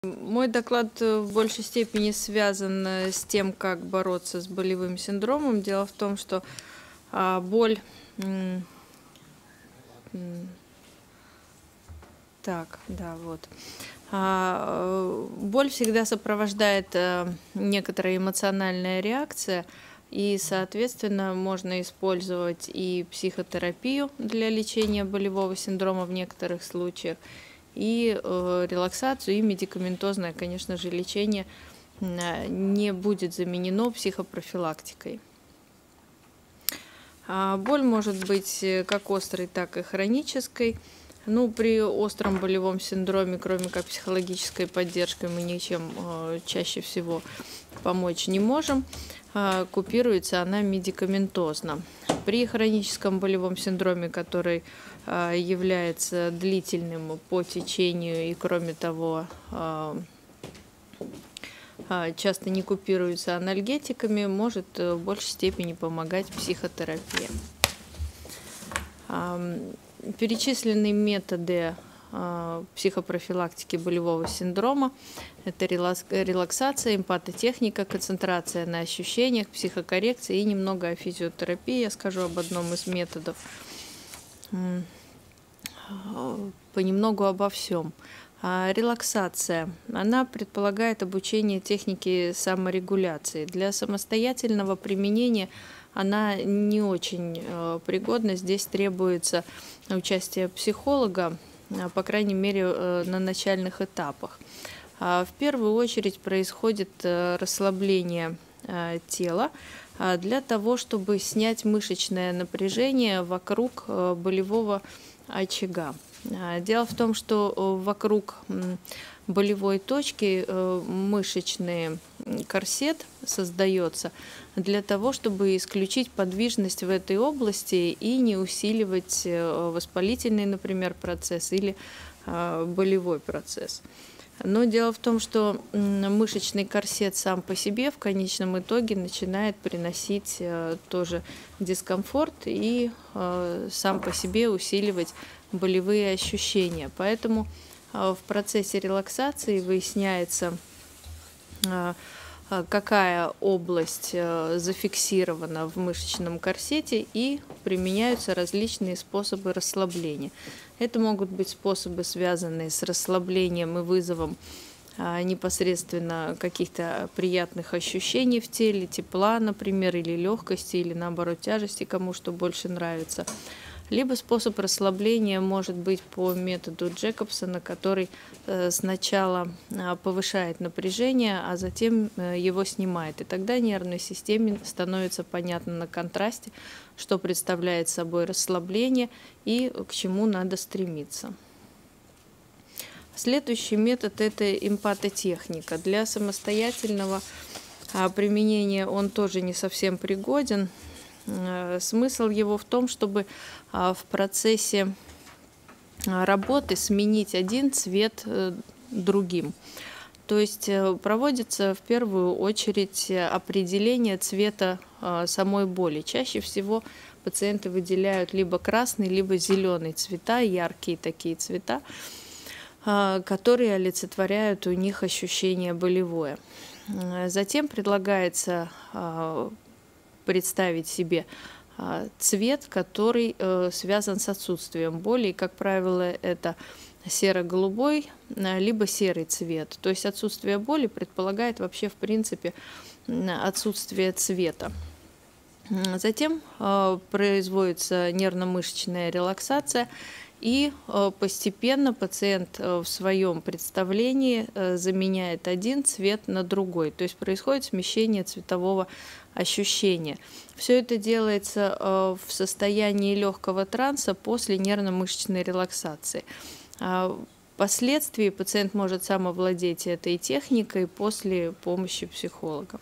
Мой доклад в большей степени связан с тем, как бороться с болевым синдромом. Дело в том, что боль... Боль всегда сопровождает некоторая эмоциональная реакция, и, соответственно, можно использовать и психотерапию для лечения болевого синдрома в некоторых случаях, и релаксацию, и медикаментозное, конечно же, лечение не будет заменено психопрофилактикой. Боль может быть как острой, так и хронической. При остром болевом синдроме, кроме как психологической поддержкой, мы ничем чаще всего помочь не можем. Купируется она медикаментозно. При хроническом болевом синдроме, который является длительным по течению и, кроме того, часто не купируется анальгетиками, может в большей степени помогать психотерапия. Перечисленные методы психопрофилактики болевого синдрома – это релаксация, эмпатотехника, концентрация на ощущениях, психокоррекция и немного о физиотерапии. Я скажу об одном из методов. Понемногу обо всем. Релаксация. Она предполагает обучение технике саморегуляции. Для самостоятельного применения она не очень пригодна. Здесь требуется участие психолога, по крайней мере, на начальных этапах. В первую очередь происходит расслабление тела для того, чтобы снять мышечное напряжение вокруг болевого очага. Дело в том, что вокруг болевой точки мышечный корсет создается для того, чтобы исключить подвижность в этой области и не усиливать воспалительный, например, процесс или болевой процесс. Но дело в том, что мышечный корсет сам по себе в конечном итоге начинает приносить тоже дискомфорт и сам по себе усиливать болевые ощущения. Поэтому в процессе релаксации выясняется, какая область зафиксирована в мышечном корсете, и применяются различные способы расслабления. Это могут быть способы, связанные с расслаблением и вызовом непосредственно каких-то приятных ощущений в теле, тепла, например, или легкости, или наоборот тяжести, кому что больше нравится. Либо способ расслабления может быть по методу Джекобсона, который сначала повышает напряжение, а затем его снимает. И тогда нервной системе становится понятно на контрасте, что представляет собой расслабление и к чему надо стремиться. Следующий метод – это эмпатотехника. Для самостоятельного применения он тоже не совсем пригоден. Смысл его в том, чтобы в процессе работы сменить один цвет другим. То есть проводится в первую очередь определение цвета самой боли. Чаще всего пациенты выделяют либо красный, либо зеленый цвета, яркие такие цвета, которые олицетворяют у них ощущение болевое. Затем предлагается представить себе цвет, который связан с отсутствием боли. И, как правило, это серо-голубой, либо серый цвет. То есть отсутствие боли предполагает вообще, в принципе, отсутствие цвета. Затем производится нервно-мышечная релаксация, и постепенно пациент в своем представлении заменяет один цвет на другой. То есть происходит смещение цветового ощущения. Все это делается в состоянии легкого транса после нервно-мышечной релаксации. Впоследствии пациент может сам овладеть этой техникой после помощи психолога.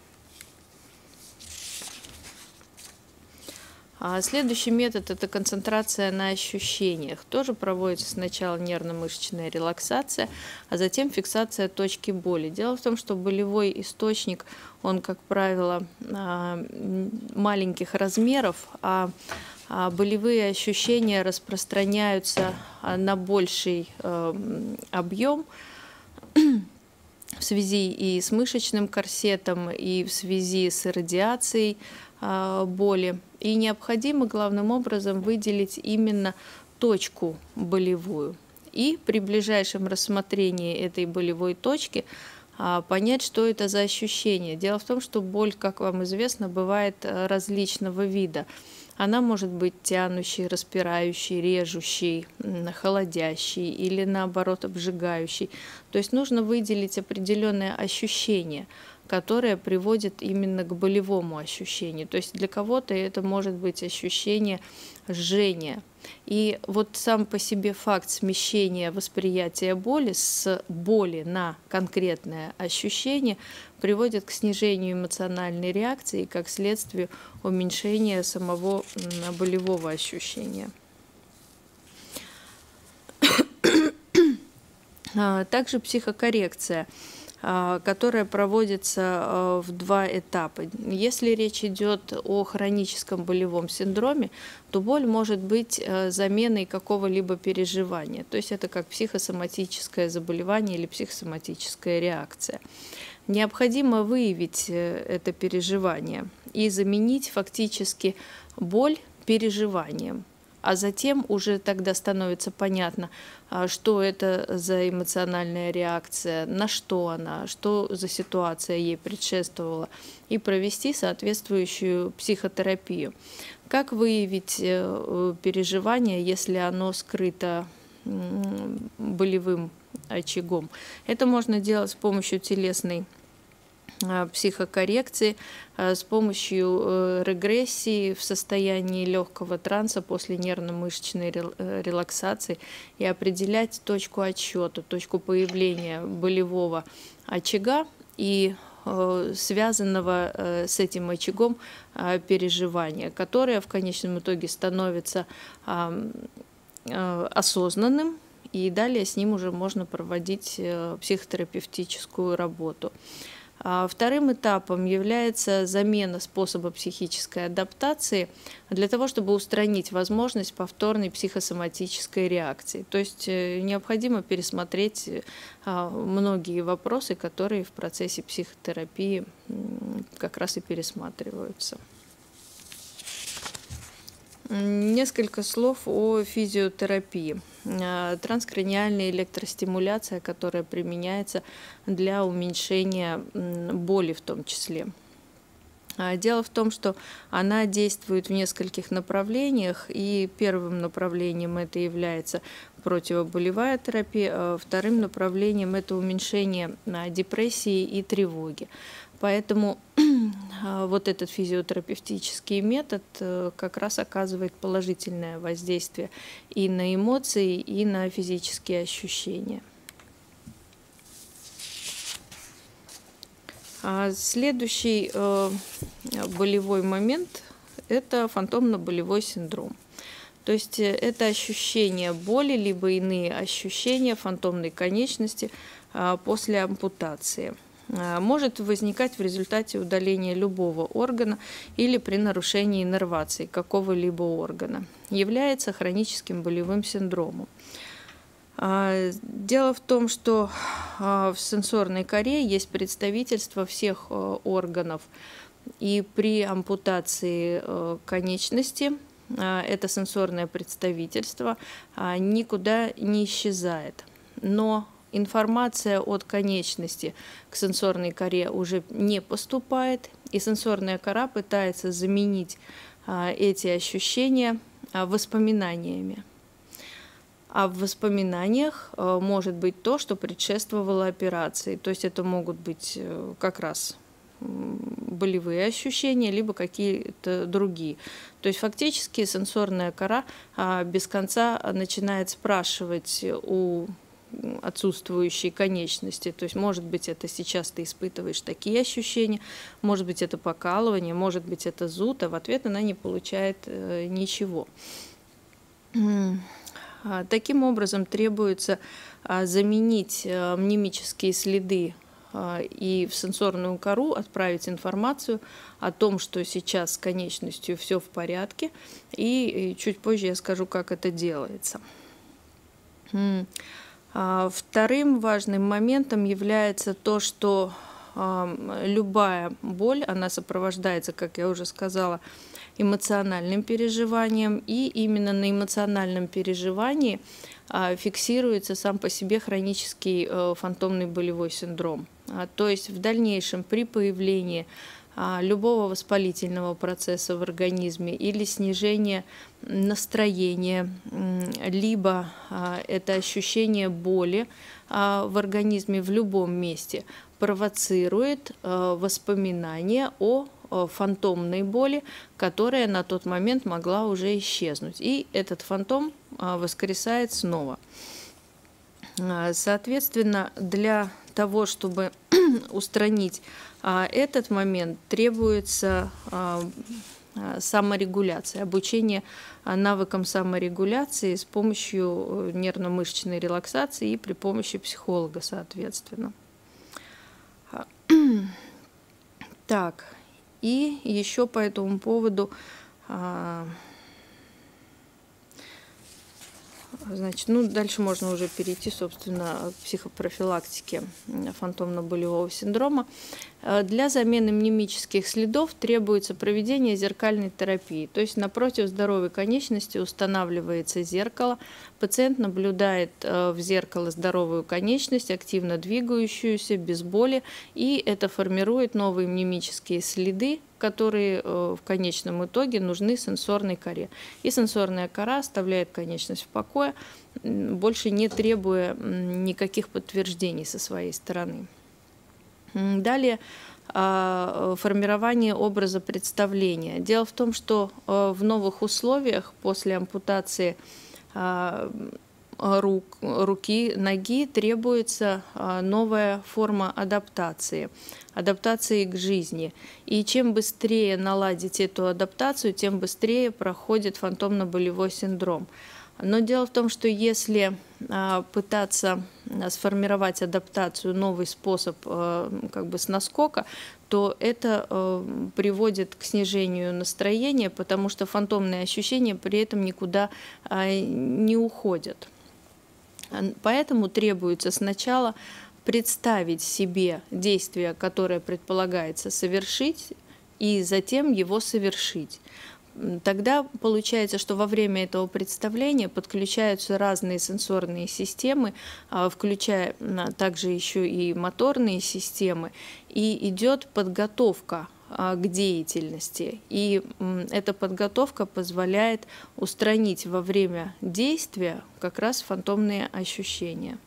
Следующий метод – это концентрация на ощущениях. Тоже проводится сначала нервно-мышечная релаксация, а затем фиксация точки боли. Дело в том, что болевой источник, он, как правило, маленьких размеров, а болевые ощущения распространяются на больший объем. в связи и с мышечным корсетом, и в связи с радиацией боли. И необходимо главным образом выделить именно точку болевую. И при ближайшем рассмотрении этой болевой точки понять, что это за ощущение. Дело в том, что боль, как вам известно, бывает различного вида. Она может быть тянущей, распирающей, режущей, холодящей или наоборот обжигающей. То есть нужно выделить определенное ощущение, которое приводит именно к болевому ощущению. То есть для кого-то это может быть ощущение жжения. И вот сам по себе факт смещения восприятия боли с боли на конкретное ощущение приводит к снижению эмоциональной реакции и, как следствие, уменьшения самого болевого ощущения. Также психокоррекция, которая проводится в два этапа. Если речь идет о хроническом болевом синдроме, то боль может быть заменой какого-либо переживания. То есть это как психосоматическое заболевание или психосоматическая реакция. Необходимо выявить это переживание и заменить фактически боль переживанием. А затем уже тогда становится понятно, что это за эмоциональная реакция, на что она, что за ситуация ей предшествовала, и провести соответствующую психотерапию. Как выявить переживание, если оно скрыто болевым очагом? Это можно делать с помощью телесной психокоррекции, с помощью регрессии в состоянии легкого транса после нервно-мышечной релаксации и определять точку отсчета, точку появления болевого очага и связанного с этим очагом переживания, которое в конечном итоге становится осознанным, и далее с ним уже можно проводить психотерапевтическую работу. Вторым этапом является замена способа психической адаптации для того, чтобы устранить возможность повторной психосоматической реакции. То есть необходимо пересмотреть многие вопросы, которые в процессе психотерапии как раз и пересматриваются. Несколько слов о физиотерапии. Транскраниальная электростимуляция, которая применяется для уменьшения боли в том числе. Дело в том, что она действует в нескольких направлениях, и первым направлением это является противоболевая терапия, а вторым направлением это уменьшение депрессии и тревоги. Поэтому вот этот физиотерапевтический метод как раз оказывает положительное воздействие и на эмоции, и на физические ощущения. Следующий болевой момент – это фантомно-болевой синдром. То есть это ощущение боли, либо иные ощущения фантомной конечности после ампутации. Может возникать в результате удаления любого органа или при нарушении иннервации какого-либо органа. Является хроническим болевым синдромом. Дело в том, что в сенсорной коре есть представительство всех органов, и при ампутации конечности это сенсорное представительство никуда не исчезает. Но информация от конечности к сенсорной коре уже не поступает, и сенсорная кора пытается заменить эти ощущения воспоминаниями. А в воспоминаниях может быть то, что предшествовало операции. То есть это могут быть как раз болевые ощущения, либо какие-то другие. То есть фактически сенсорная кора без конца начинает спрашивать у отсутствующей конечности. То есть, может быть, это сейчас ты испытываешь такие ощущения, может быть, это покалывание, может быть, это зуд, а в ответ она не получает ничего. Таким образом, требуется заменить мнемические следы и в сенсорную кору отправить информацию о том, что сейчас с конечностью все в порядке, и чуть позже я скажу, как это делается. Вторым важным моментом является то, что любая боль, она сопровождается, как я уже сказала, эмоциональным переживанием, и именно на эмоциональном переживании фиксируется сам по себе хронический фантомный болевой синдром. То есть в дальнейшем при появлении любого воспалительного процесса в организме или снижения настроения, либо это ощущение боли в организме в любом месте провоцирует воспоминания о фантомной боли, которая на тот момент могла уже исчезнуть. И этот фантом воскресает снова. Соответственно, для того, чтобы устранить этот момент, требуется саморегуляция, обучение навыкам саморегуляции с помощью нервно-мышечной релаксации и при помощи психолога, соответственно. Так, и еще по этому поводу, значит, дальше можно уже перейти, собственно, к психопрофилактике фантомно-болевого синдрома. Для замены мнемических следов требуется проведение зеркальной терапии. То есть напротив здоровой конечности устанавливается зеркало. Пациент наблюдает в зеркало здоровую конечность, активно двигающуюся, без боли, и это формирует новые мнемические следы, которые в конечном итоге нужны сенсорной коре. И сенсорная кора оставляет конечность в покое, больше не требуя никаких подтверждений со своей стороны. Далее формирование образа представления. Дело в том, что в новых условиях после ампутации руки, ноги требуется новая форма адаптации к жизни. И чем быстрее наладить эту адаптацию, тем быстрее проходит фантомно-болевой синдром. Но дело в том, что если пытаться сформировать адаптацию, новый способ как бы с наскока, то это приводит к снижению настроения, потому что фантомные ощущения при этом никуда не уходят. Поэтому требуется сначала представить себе действие, которое предполагается совершить, и затем его совершить. Тогда получается, что во время этого представления подключаются разные сенсорные системы, включая также еще и моторные системы, и идет подготовка к деятельности. И эта подготовка позволяет устранить во время действия как раз фантомные ощущения.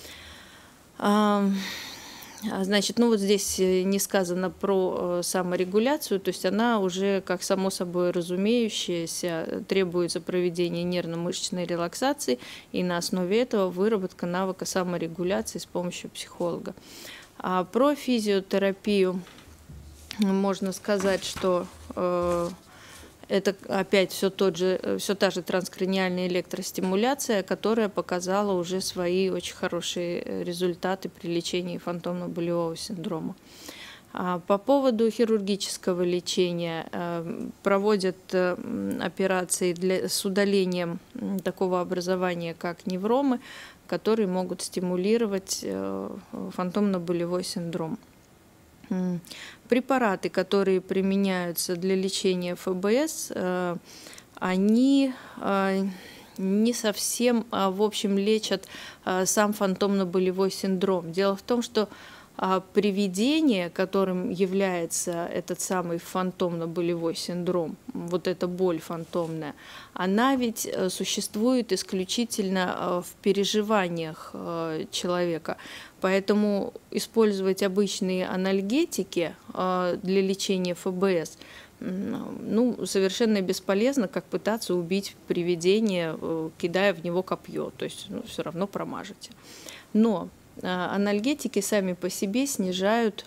Значит, вот здесь не сказано про саморегуляцию, то есть она уже, как само собой разумеющееся, требуется проведение нервно-мышечной релаксации, и на основе этого выработка навыка саморегуляции с помощью психолога. А про физиотерапию можно сказать, что это опять все та же транскраниальная электростимуляция, которая показала уже свои очень хорошие результаты при лечении фантомно-болевого синдрома. По поводу хирургического лечения проводят операции с удалением такого образования, как невромы, которые могут стимулировать фантомно-болевой синдром. Препараты, которые применяются для лечения ФБС, они не совсем, в общем, лечат сам фантомно-болевой синдром. Дело в том, что приведение, которым является этот самый фантомно-болевой синдром, вот эта боль фантомная, она ведь существует исключительно в переживаниях человека. Поэтому использовать обычные анальгетики для лечения ФБС совершенно бесполезно, как пытаться убить привидение, кидая в него копье. То есть все равно промажете. Но анальгетики сами по себе снижают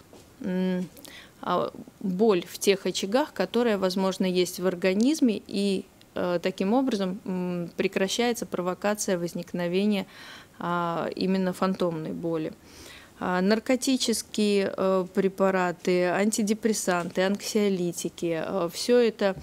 боль в тех очагах, которые, возможно, есть в организме, и таким образом прекращается провокация возникновения именно фантомной боли. Наркотические препараты, антидепрессанты, анксиолитики, все это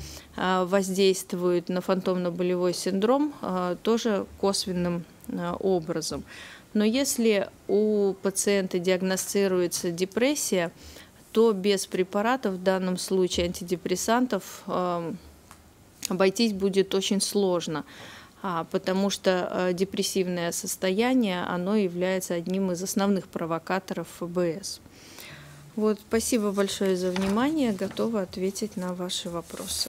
воздействует на фантомно-болевой синдром тоже косвенным образом. Но если у пациента диагностируется депрессия, то без препаратов, в данном случае антидепрессантов, обойтись будет очень сложно, потому что депрессивное состояние, оно является одним из основных провокаторов ФБС. Вот, спасибо большое за внимание, готова ответить на ваши вопросы.